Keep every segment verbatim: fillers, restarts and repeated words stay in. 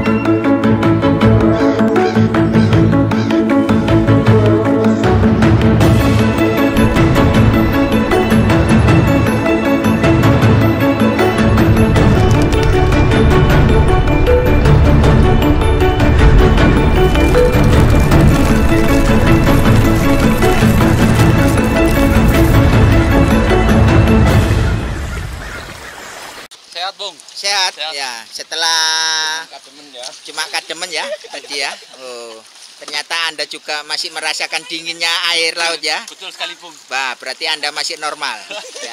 Bung. Sehat, Sehat. Ya. Setelah Kademen ya. cuma kademen ya tadi ya. Oh, ternyata Anda juga masih merasakan dinginnya air laut ya. Betul sekali, Bung. Bah, berarti Anda masih normal. Ya.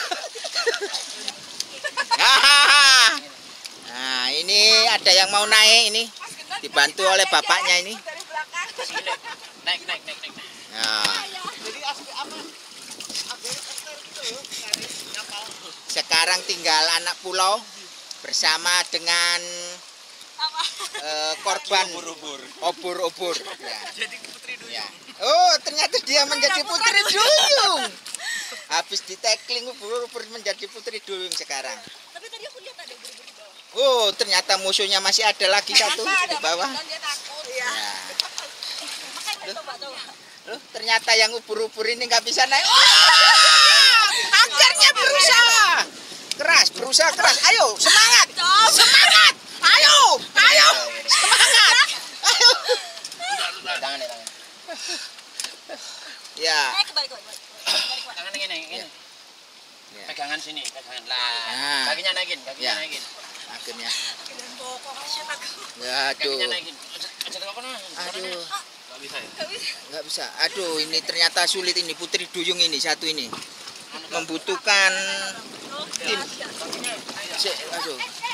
Nah, ini ada yang mau naik ini. Dibantu oleh bapaknya ini. Naik, naik, naik, naik. Nah. Sekarang tinggal anak pulau bersama dengan uh, korban obor-obor. Ya. Jadi putri duyung. Ya. Oh, ternyata dia menjadi putri duyung. Habis di tackling ubur-ubur menjadi putri duyung sekarang. Tapi tadi aku lihat ada ubur-ubur di bawah. Oh, ternyata musuhnya masih ada lagi satu di bawah. Dan dia takut. Iya. Ya. Makanya coba coba. Loh, ternyata yang ubur-ubur ini nggak bisa naik. Oh! Akhirnya berusaha. Keras, berusaha keras. Ayo, semangat. Semangat. Ayo, ayo. Semangat. Ayo. Tangan, tangan. Ya. Eh, kebalik, kebalik. Tangan ini, ini. Ya. Ya. Pegangan sini, pegangan lah. Nah. Kakinya naikin, kakinya Ya. naikin. Akhirnya. Dan pokoknya takut. Ya, aduh. Kakinya naikin. Aja kok nah. Aduh. Enggak bisa ya. Gak bisa. Nggak bisa. Aduh, ini ternyata sulit ini putri duyung ini satu ini. Membutuhkan tim. Se aduh.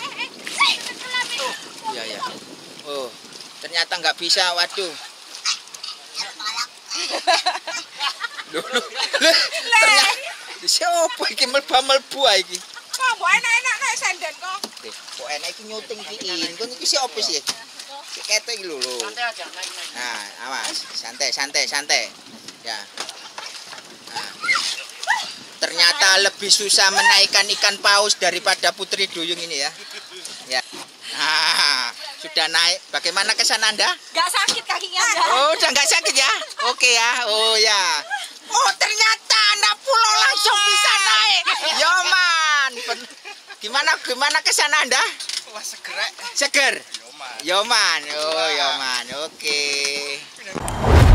Ya ya. Oh, ternyata nggak bisa. Waduh. Loh, loh, loh. Ternyata siapa iki melba-melbu ae iki? Kok mbok enak-enak kayak senden kok. Eh, kok enak iki nyuting kiin. Kon iki siapa sih? Ketek iki lho lho. Santai aja, naik, naik. Nah, awas, santai, santai, santai. Ya. Nah. Ternyata lebih susah menaikkan ikan paus daripada putri duyung ini ya. Ya. Nah, sudah naik. Bagaimana kesan Anda? Gak sakit kakinya enggak. Oh, udah nggak sakit ya? Oke ya. Oh ya. Oh, ternyata anak pulau langsung bisa naik. Yoman. Gimana gimana kesan Anda? Wah, seger. Seger. Yoman. Yoman. Oh, Yoman. Oke.